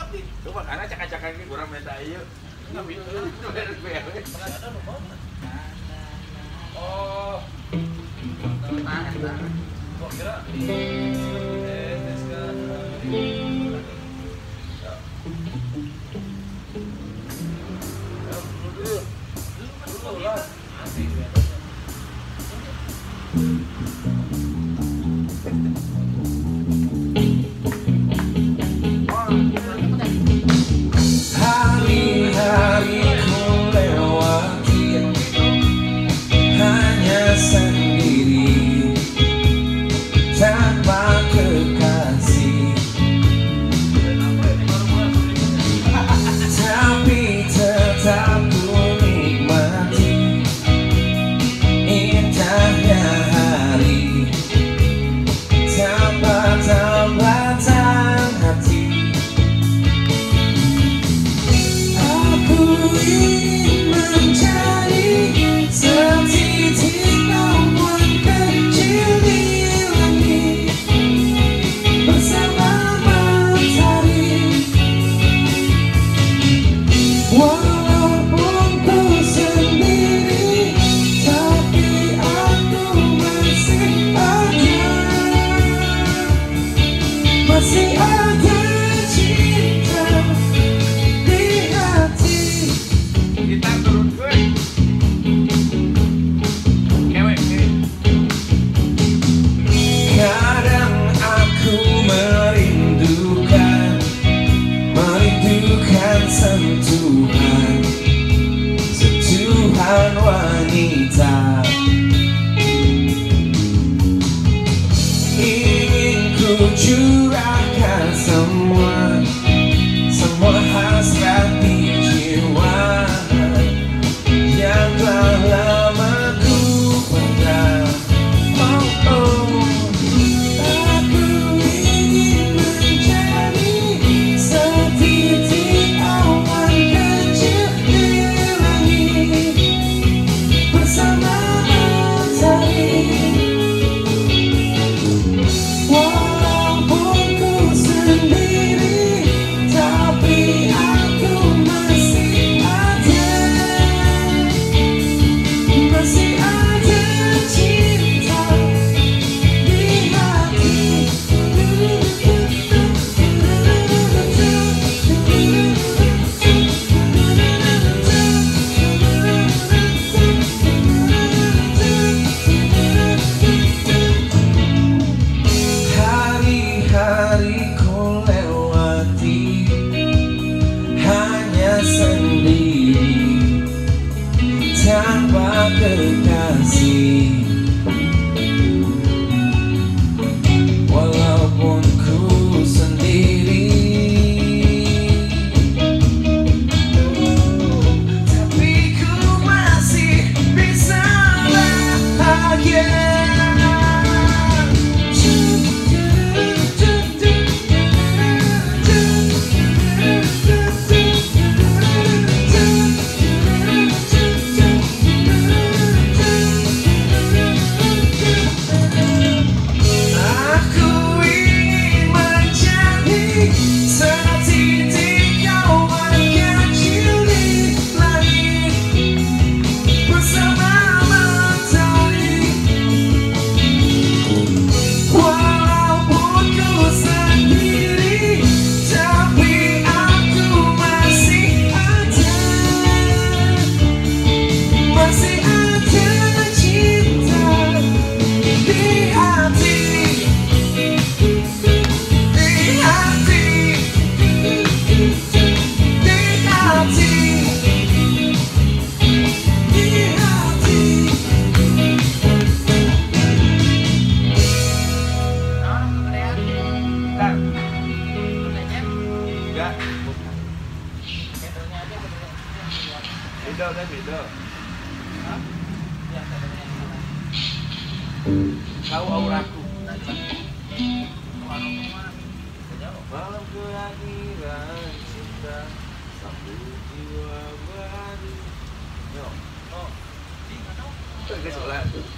Coba karena cak-cakan ini kurang minta ayo. Nggak bisa. Oh. Kok kira? Hari-hariku lewati hanya sendiri tanpa kekasih, tapi tetap ku nikmati indahnya hari tanpa tambatan hati. Aku ingin menjadi setitik awan kecil di langit bersama matahari, walaupun ku sendiri, tapi aku masih ada cinta di hati. Kita turun gue. Kewek. Kadang aku merindukan sentuhan wanita. Ingin ku curahkan semua hasrat di jiwa yang telah lama ku pendam. Aku ingin menjadi setitik awan kecil di langit bersama matahari, walaupun ku sendiri, tapi aku masih ada cinta di hati. Hari-hariku lewati hanya sendiri tanpa kekasih, walaupun ku sendiri, tapi ku masih bisa bahagia. Beda. Tahu auraku. Malam kelahiran cinta, sambut jiwa baru. Yo, oh, di mana? Ke sekolah.